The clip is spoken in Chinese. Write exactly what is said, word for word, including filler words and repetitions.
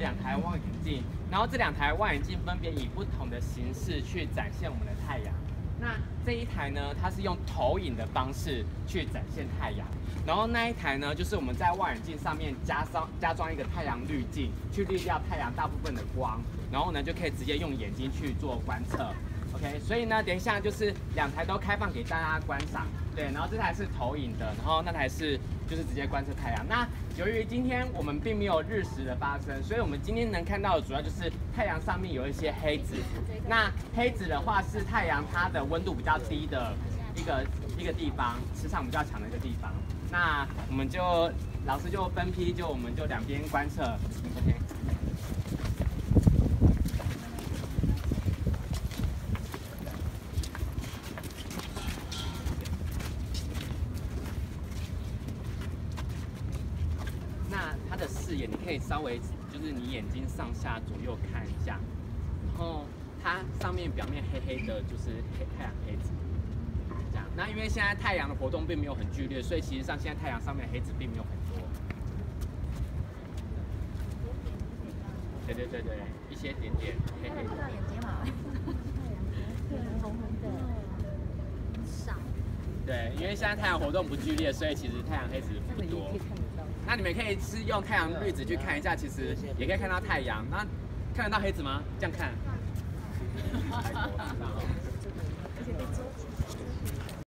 两台望远镜，然后这两台望远镜分别以不同的形式去展现我们的太阳。那这一台呢，它是用投影的方式去展现太阳，然后那一台呢，就是我们在望远镜上面加上加装一个太阳滤镜，去滤掉太阳大部分的光，然后呢就可以直接用眼睛去做观测。OK， 所以呢，等一下就是两台都开放给大家观赏，对，然后这台是投影的，然后那台是就是直接观测太阳。那由于今天我们并没有日食的发生，所以我们今天能看到的主要就是太阳上面有一些黑子。那黑子的话是太阳它的温度比较低的一个一个地方，磁场比较强的一个地方。那我们就老师就分批，就我们就两边观测 ，OK。那它的视野，你可以稍微就是你眼睛上下左右看一下，然后它上面表面黑黑的，就是黑太阳黑子，这样。那因为现在太阳的活动并没有很剧烈，所以其实上现在太阳上面的黑子并没有很多。对对对对，一些点点黑黑的。 眼睫毛，太阳红红的，少。 对，因为现在太阳活动不剧烈，所以其实太阳黑子不多。那你们可以是用太阳滤子去看一下，其实也可以看到太阳。那看得到黑子吗？这样看。